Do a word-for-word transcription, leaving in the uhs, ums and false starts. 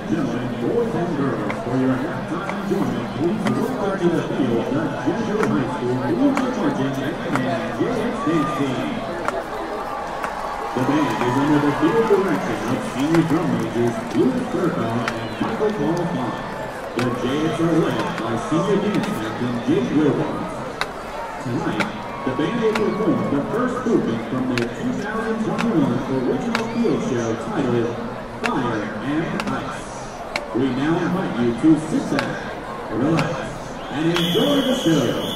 and gentlemen, boys and girls, for your halftime enjoyment, please welcome to the field the Jesuit High School Collegiate Marching and J X Dance Team. The band is under the field direction of senior drum majors Luke Burka and Michael Paul Fine. The Jets are led by senior dance captain Jake Wilbons. Tonight, the band will perform the first movement from their two thousand twenty-one original field show titled Fire and Ice. We now invite you to sit back, relax, and enjoy the show.